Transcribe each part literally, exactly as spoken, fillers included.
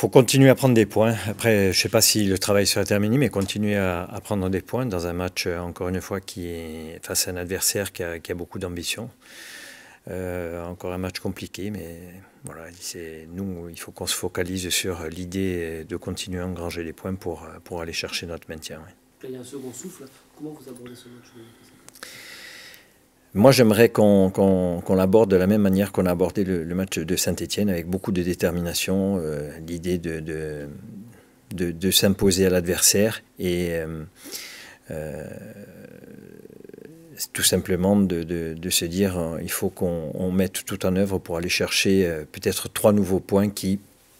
faut continuer à prendre des points. Après, je ne sais pas si le travail sera terminé, mais continuer à, à prendre des points dans un match, encore une fois, qui est face à un adversaire qui a, qui a beaucoup d'ambition. Euh, encore un match compliqué, mais voilà, nous, il faut qu'on se focalise sur l'idée de continuer à engranger des points pour, pour aller chercher notre maintien. Oui. Là, il y a un second souffle. Comment vous abordez ce match? Moi, j'aimerais qu'on qu'on, qu'on l'aborde de la même manière qu'on a abordé le, le match de Saint-Étienne, avec beaucoup de détermination, euh, l'idée de, de, de, de s'imposer à l'adversaire et euh, euh, tout simplement de, de, de se dire euh, il faut qu'on mette tout en œuvre pour aller chercher euh, peut-être trois nouveaux points qui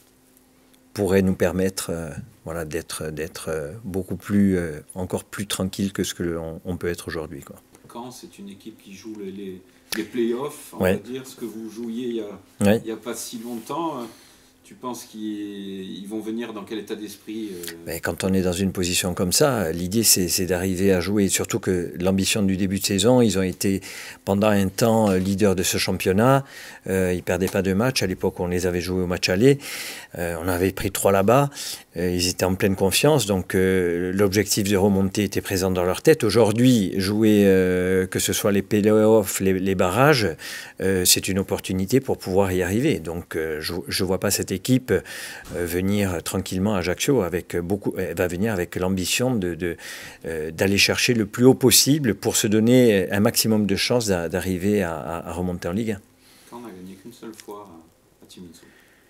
pourraient nous permettre euh, voilà, d'être d'être euh, beaucoup plus, euh, encore plus tranquille que ce qu'on on peut être aujourd'hui, quoi. Caen, c'est une équipe qui joue les, les, les play-offs, on ouais. va dire, ce que vous jouiez il n'y a, ouais. a pas si longtemps. Tu penses qu'ils vont venir dans quel état d'esprit? Ben, quand on est dans une position comme ça, l'idée c'est d'arriver à jouer, surtout que l'ambition du début de saison, ils ont été pendant un temps leaders de ce championnat, euh, ils ne perdaient pas de match, à l'époque on les avait joués au match aller, euh, on avait pris trois là-bas, euh, ils étaient en pleine confiance, donc euh, l'objectif de remonter était présent dans leur tête. Aujourd'hui, jouer, euh, que ce soit les play-offs, les, les barrages, euh, c'est une opportunité pour pouvoir y arriver, donc euh, je ne vois pas cette équipe euh, venir tranquillement à Ajaccio avec beaucoup, elle va venir avec l'ambition de, de, euh, d'aller chercher le plus haut possible pour se donner un maximum de chances d'arriver à, à remonter en Ligue un. Quand on n'a gagné qu'une seule fois à Timinso.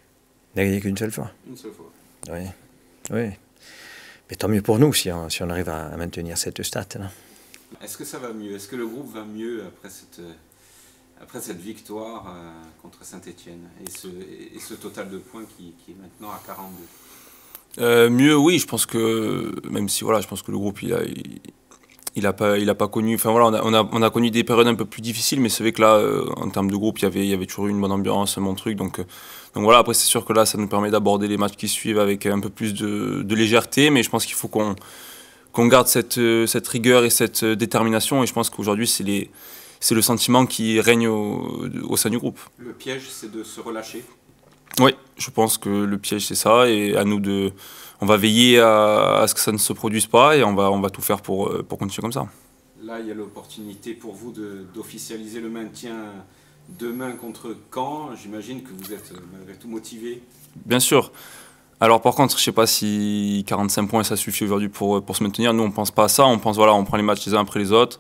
On n'a gagné qu'une seule fois. Une seule fois. Oui, oui. Mais tant mieux pour nous si on, si on arrive à, à maintenir cette stat. Est-ce que ça va mieux? Est-ce que le groupe va mieux après cette, après cette victoire euh, contre Saint-Étienne et ce, et ce total de points qui, qui est maintenant à quarante-deux? Euh, mieux, oui, je pense que, même si voilà, je pense que le groupe, il a, il, il a pas, il a pas connu, enfin voilà, on a, on a, on a connu des périodes un peu plus difficiles, mais c'est vrai que là, euh, en termes de groupe, il y avait, il y avait toujours eu une bonne ambiance, un bon truc, donc, euh, donc voilà, après c'est sûr que là, ça nous permet d'aborder les matchs qui suivent avec un peu plus de, de légèreté, mais je pense qu'il faut qu'on qu'on garde cette, cette rigueur et cette détermination, et je pense qu'aujourd'hui, c'est les, c'est le sentiment qui règne au, au sein du groupe. Le piège, c'est de se relâcher? Oui, je pense que le piège c'est ça, et à nous de, on va veiller à, à ce que ça ne se produise pas, et on va, on va tout faire pour, pour continuer comme ça. Là, il y a l'opportunité pour vous d'officialiser le maintien demain contre Caen. J'imagine que vous êtes malgré tout motivé. Bien sûr. Alors par contre, je ne sais pas si quarante-cinq points ça suffit aujourd'hui pour, pour se maintenir. Nous, on ne pense pas à ça. On pense voilà, on prend les matchs les uns après les autres.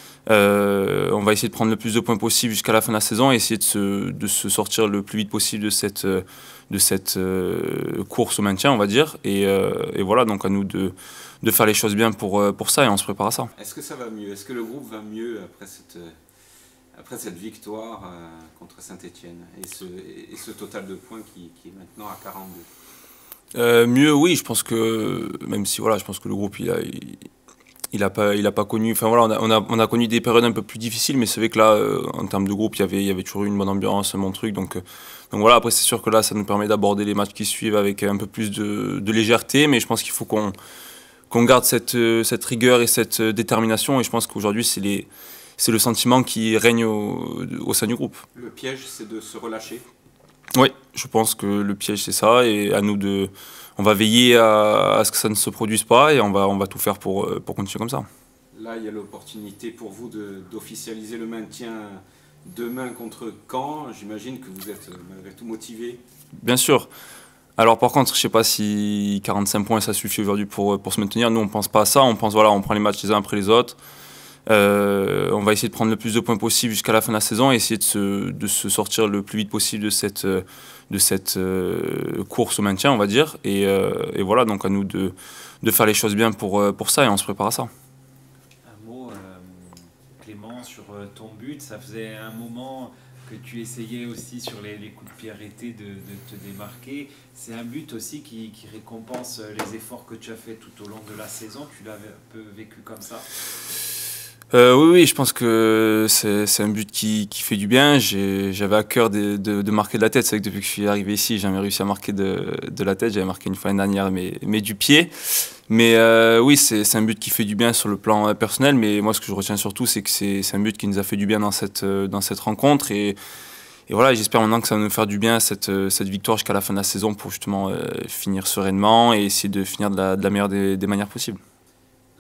Euh, on va essayer de prendre le plus de points possible jusqu'à la fin de la saison et essayer de se, de se sortir le plus vite possible de cette, de cette euh, course au maintien, on va dire. Et, euh, et voilà, donc à nous de, de faire les choses bien pour, pour ça, et on se prépare à ça. Est-ce que ça va mieux? Est-ce que le groupe va mieux après cette, après cette victoire euh, contre Saint-Étienne et ce, et ce total de points qui, qui est maintenant à quarante-deux? euh, Mieux, oui, je pense que, même si voilà, je pense que le groupe, il a... Il, Il n'a pas, il a pas connu, enfin voilà, on a, on, a, on a connu des périodes un peu plus difficiles, mais c'est vrai que là, euh, en termes de groupe, il y avait, il y avait toujours eu une bonne ambiance, un bon truc. Donc, euh, donc voilà, après c'est sûr que là, ça nous permet d'aborder les matchs qui suivent avec un peu plus de, de légèreté, mais je pense qu'il faut qu'on qu'on garde cette, cette rigueur et cette détermination, et je pense qu'aujourd'hui, c'est les, c'est le sentiment qui règne au, au sein du groupe. Le piège, c'est de se relâcher? Oui, je pense que le piège, c'est ça, et à nous de... On va veiller à, à ce que ça ne se produise pas, et on va, on va tout faire pour, pour continuer comme ça. Là, il y a l'opportunité pour vous d'officialiser le maintien demain contre Caen. J'imagine que vous êtes malgré tout motivé. Bien sûr. Alors par contre, je ne sais pas si quarante-cinq points ça suffit aujourd'hui pour, pour se maintenir. Nous, on ne pense pas à ça. On pense voilà, on prend les matchs les uns après les autres. Euh, on va essayer de prendre le plus de points possible jusqu'à la fin de la saison et essayer de se, de se sortir le plus vite possible de cette, de cette euh, course au maintien, on va dire. Et, euh, et voilà, donc à nous de, de faire les choses bien pour, pour ça, et on se prépare à ça. Un mot, euh, Clément, sur ton but. Ça faisait un moment que tu essayais aussi sur les, les coups de pied arrêtés de, de te démarquer. C'est un but aussi qui, qui récompense les efforts que tu as fait tout au long de la saison. Tu l'avais un peu vécu comme ça? Euh, oui, oui, je pense que c'est un but qui, qui fait du bien. J'avais à cœur de, de, de marquer de la tête. C'est vrai que depuis que je suis arrivé ici, j'ai jamais réussi à marquer de, de la tête. J'avais marqué une fois l'année dernière, mais, mais du pied. Mais euh, oui, c'est un but qui fait du bien sur le plan personnel. Mais moi, ce que je retiens surtout, c'est que c'est un but qui nous a fait du bien dans cette, dans cette rencontre. Et, et voilà, j'espère maintenant que ça va nous faire du bien cette, cette victoire jusqu'à la fin de la saison pour justement euh, finir sereinement et essayer de finir de la, de la meilleure des, des manières possibles.